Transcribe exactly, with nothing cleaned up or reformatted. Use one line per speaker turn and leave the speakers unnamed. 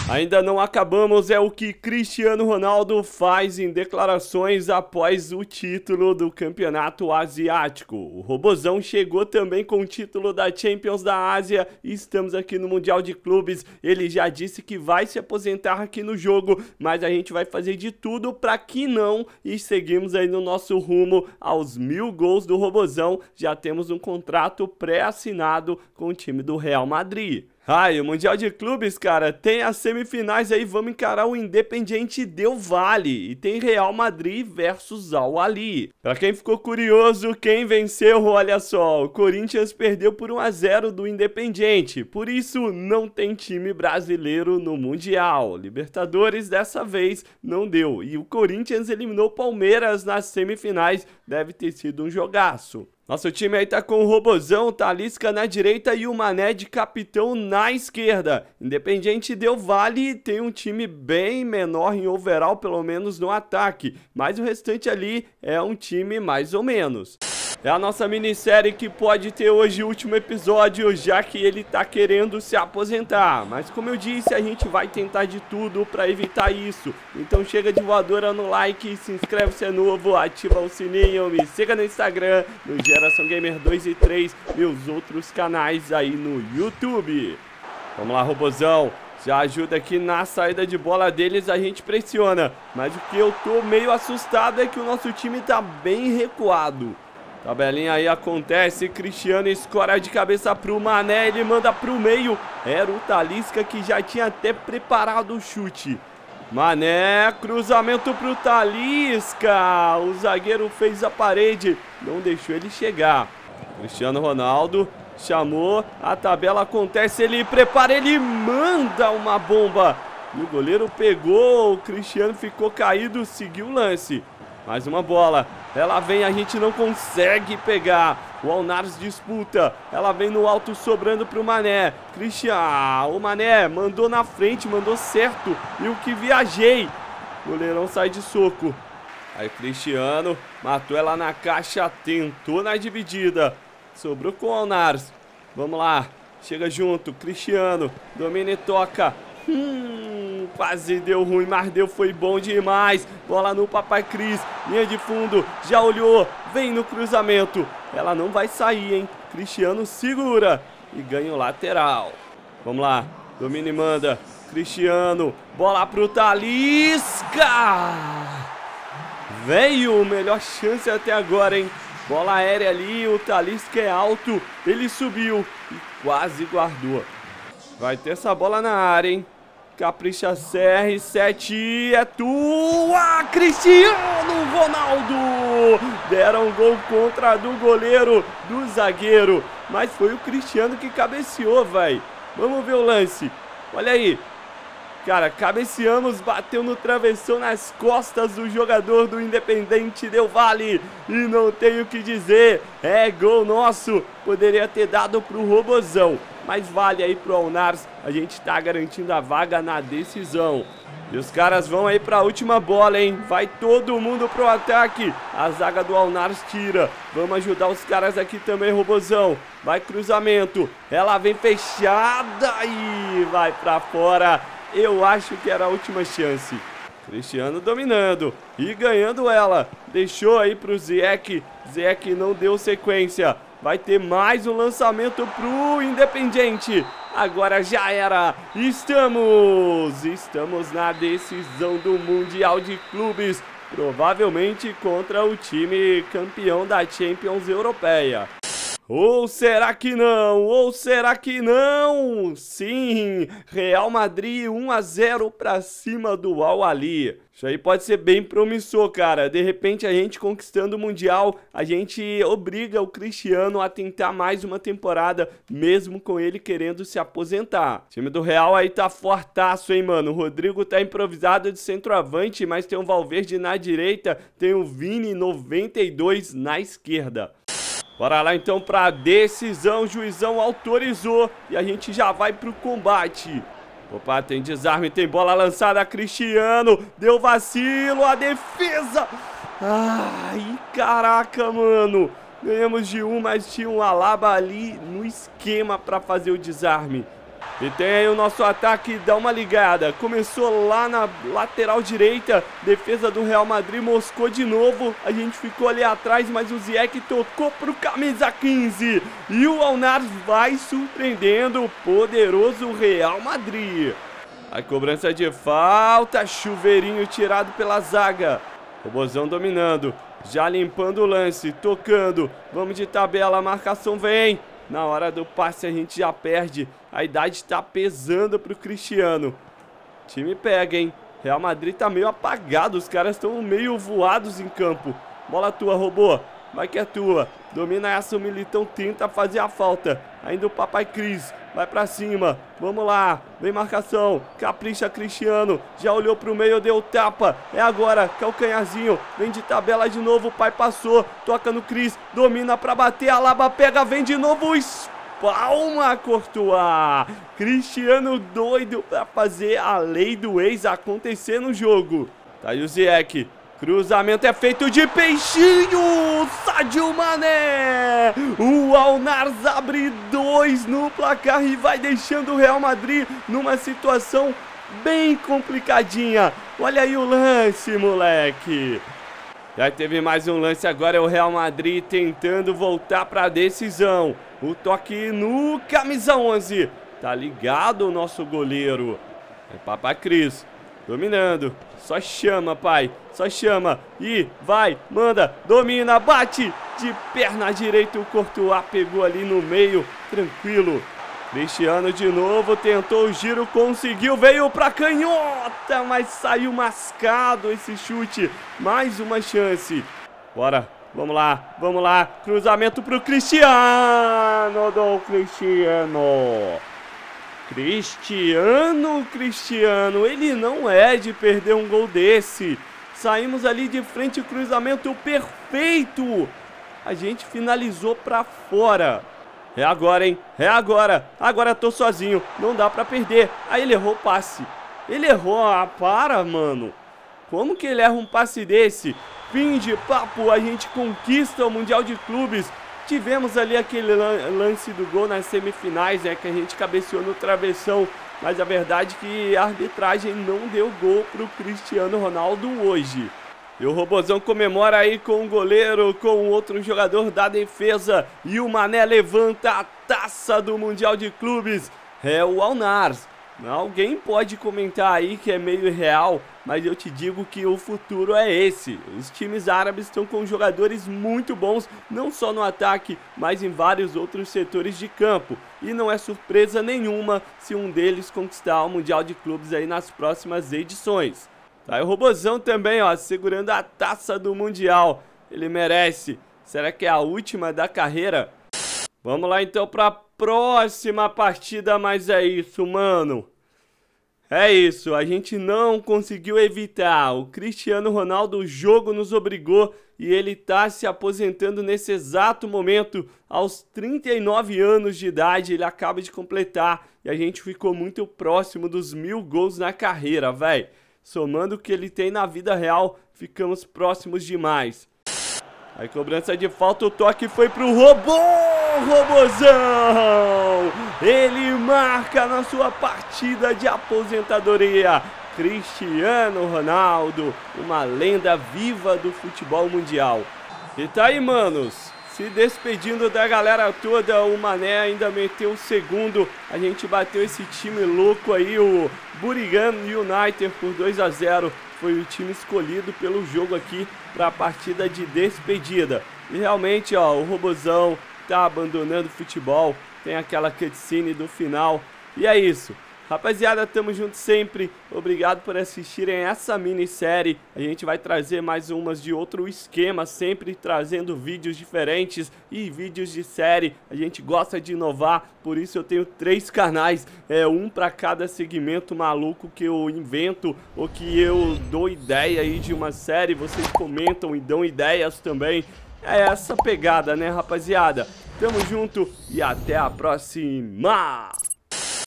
Ainda não acabamos, é o que Cristiano Ronaldo faz em declarações após o título do Campeonato Asiático. O Robozão chegou também com o título da Champions da Ásia e estamos aqui no Mundial de Clubes. Ele já disse que vai se aposentar aqui no jogo, mas a gente vai fazer de tudo para que não, e seguimos aí no nosso rumo aos mil gols do Robozão. Já temos um contrato pré-assinado com o time do Real Madrid. Ah, e o Mundial de Clubes, cara, tem as semifinais aí, vamos encarar o Independiente Del Valle e tem Real Madrid versus Al Ahly. Pra quem ficou curioso, quem venceu, olha só, o Corinthians perdeu por um a zero do Independiente, por isso não tem time brasileiro no Mundial. Libertadores dessa vez não deu e o Corinthians eliminou o Palmeiras nas semifinais, deve ter sido um jogaço. Nosso time aí tá com o Robozão, Talisca na direita e o Mané de capitão na esquerda. Independiente Del Valle tem um time bem menor em overall, pelo menos no ataque, mas o restante ali é um time mais ou menos. É a nossa minissérie que pode ter hoje o último episódio, já que ele tá querendo se aposentar. Mas como eu disse, a gente vai tentar de tudo pra evitar isso. Então chega de voadora no like, se inscreve se é novo, ativa o sininho, me siga no Instagram, no Geração Gamer dois e três, meus outros canais aí no YouTube. Vamos lá, Robozão. Já ajuda aqui na saída de bola deles, a gente pressiona. Mas o que eu tô meio assustado é que o nosso time tá bem recuado. Tabelinha aí acontece, Cristiano escora de cabeça pro Mané, ele manda pro meio. Era o Talisca que já tinha até preparado o chute. Mané, cruzamento pro Talisca. O zagueiro fez a parede, não deixou ele chegar. Cristiano Ronaldo chamou, a tabela acontece, ele prepara, ele manda uma bomba. E o goleiro pegou, o Cristiano ficou caído, seguiu o lance. Mais uma bola, ela vem, a gente não consegue pegar. O Alnares disputa, ela vem no alto sobrando pro Mané. Cristiano, o Mané mandou na frente, mandou certo. E o que viajei. O goleirão sai de soco. Aí Cristiano matou ela na caixa, tentou na dividida. Sobrou com o Alnares. Vamos lá, chega junto, Cristiano, domina e toca. Hum, quase deu ruim, mas deu, foi bom demais. Bola no Papai Cris, linha de fundo, já olhou, vem no cruzamento. Ela não vai sair, hein? Cristiano segura e ganha o lateral. Vamos lá, domina e manda. Cristiano, bola pro Talisca. Veio, melhor chance até agora, hein? Bola aérea ali, o Talisca é alto, ele subiu e quase guardou. Vai ter essa bola na área, hein? Capricha C R sete, é tua, Cristiano Ronaldo! Deram um gol contra do goleiro, do zagueiro, mas foi o Cristiano que cabeceou, vai. Vamos ver o lance, olha aí. Cara, cabeceamos, bateu no travessão nas costas do jogador do Independiente Del Valle. E não tenho o que dizer, é gol nosso. Poderia ter dado pro Robozão, mas vale aí pro Alnares. A gente tá garantindo a vaga na decisão. E os caras vão aí pra última bola, hein? Vai todo mundo pro ataque. A zaga do Alnares tira. Vamos ajudar os caras aqui também, Robozão. Vai cruzamento. Ela vem fechada e vai pra fora. Eu acho que era a última chance. Cristiano dominando e ganhando ela. Deixou aí pro Ziyech. Ziyech não deu sequência. Vai ter mais um lançamento pro Independiente. Agora já era. Estamos. Estamos na decisão do Mundial de Clubes. Provavelmente contra o time campeão da Champions Europeia. Ou será que não? Ou será que não? Sim, Real Madrid um a zero pra cima do Al Ahly. Isso aí pode ser bem promissor, cara. De repente a gente conquistando o Mundial, a gente obriga o Cristiano a tentar mais uma temporada, mesmo com ele querendo se aposentar. O time do Real aí tá fortaço, hein, mano? O Rodrigo tá improvisado de centroavante, mas tem o Valverde na direita, tem o Vini noventa e dois na esquerda. Bora lá então pra decisão, o juizão autorizou e a gente já vai pro combate. Opa, tem desarme, tem bola lançada, Cristiano, deu vacilo, a defesa. Ai, caraca, mano. Ganhamos de um, mas tinha um Alaba ali no esquema pra fazer o desarme. E tem aí o nosso ataque, dá uma ligada. Começou lá na lateral direita. Defesa do Real Madrid moscou de novo. A gente ficou ali atrás, mas o Ziyech tocou pro camisa quinze. E o Al-Nassr vai surpreendendo o poderoso Real Madrid. A cobrança de falta, chuveirinho tirado pela zaga. Robozão dominando, já limpando o lance, tocando. Vamos de tabela, a marcação vem. Na hora do passe a gente já perde. A idade tá pesando pro Cristiano. O time pega, hein? Real Madrid tá meio apagado. Os caras estão meio voados em campo. Bola tua, robô. Vai que é tua. Domina essa, o Militão tenta fazer a falta. Ainda o Papai Cris. Vai pra cima. Vamos lá. Vem marcação. Capricha Cristiano. Já olhou pro meio, deu tapa. É agora. Calcanharzinho. Vem de tabela de novo. O pai passou. Toca no Cris. Domina pra bater. Alaba pega. Vem de novo. Espalma, Courtois. Cristiano doido pra fazer a lei do ex acontecer no jogo. Tá aí o Ziyech. Cruzamento é feito de peixinho. Sadio Mané. O Al-Nassr abre dois no placar e vai deixando o Real Madrid numa situação bem complicadinha. Olha aí o lance, moleque. Já teve mais um lance, agora é o Real Madrid tentando voltar para a decisão. O toque no camisa onze. Tá ligado o nosso goleiro. É Papai Cris. Dominando, só chama, pai, só chama, e vai, manda, domina, bate, de perna direita o Courtois pegou ali no meio, tranquilo. Cristiano de novo, tentou o giro, conseguiu, veio pra canhota, mas saiu mascado esse chute, mais uma chance. Bora, vamos lá, vamos lá, cruzamento pro Cristiano, do Cristiano. Cristiano, Cristiano, ele não é de perder um gol desse. Saímos ali de frente, cruzamento perfeito. A gente finalizou pra fora. É agora, hein? É agora. Agora tô sozinho, não dá pra perder. Aí ele errou o passe. Ele errou, ah, para, mano. Como que ele erra um passe desse? Fim de papo, a gente conquista o Mundial de Clubes. Tivemos ali aquele lance do gol nas semifinais, né, que a gente cabeceou no travessão, mas a verdade é que a arbitragem não deu gol pro Cristiano Ronaldo hoje. E o Robozão comemora aí com o goleiro, com outro jogador da defesa, e o Mané levanta a taça do Mundial de Clubes. É o Al-Nassr. Alguém pode comentar aí que é meio irreal, mas eu te digo que o futuro é esse. Os times árabes estão com jogadores muito bons, não só no ataque, mas em vários outros setores de campo. E não é surpresa nenhuma se um deles conquistar o Mundial de Clubes aí nas próximas edições. Tá aí o Robozão também, ó, segurando a taça do Mundial. Ele merece. Será que é a última da carreira? Vamos lá então para a próxima partida, mas é isso, mano. É isso, a gente não conseguiu evitar. O Cristiano Ronaldo, o jogo nos obrigou e ele tá se aposentando nesse exato momento, aos trinta e nove anos de idade, ele acaba de completar e a gente ficou muito próximo dos mil gols na carreira, velho. Somando o que ele tem na vida real, ficamos próximos demais. Aí cobrança de falta, o toque foi pro Robô, Robozão! Ele marca na sua partida de aposentadoria. Cristiano Ronaldo, uma lenda viva do futebol mundial. E tá aí, manos, se despedindo da galera toda, o Mané ainda meteu o segundo. A gente bateu esse time louco aí, o Buriram United, por dois a zero. Foi o time escolhido pelo jogo aqui para a partida de despedida. E realmente, ó, o Robozão tá abandonando o futebol. Tem aquela cutscene do final. E é isso. Rapaziada, tamo junto sempre. Obrigado por assistirem essa minissérie. A gente vai trazer mais umas de outro esquema, sempre trazendo vídeos diferentes e vídeos de série. A gente gosta de inovar, por isso eu tenho três canais, é um para cada segmento maluco que eu invento ou que eu dou ideia aí de uma série. Vocês comentam e dão ideias também. É essa pegada, né, rapaziada? Tamo junto e até a próxima!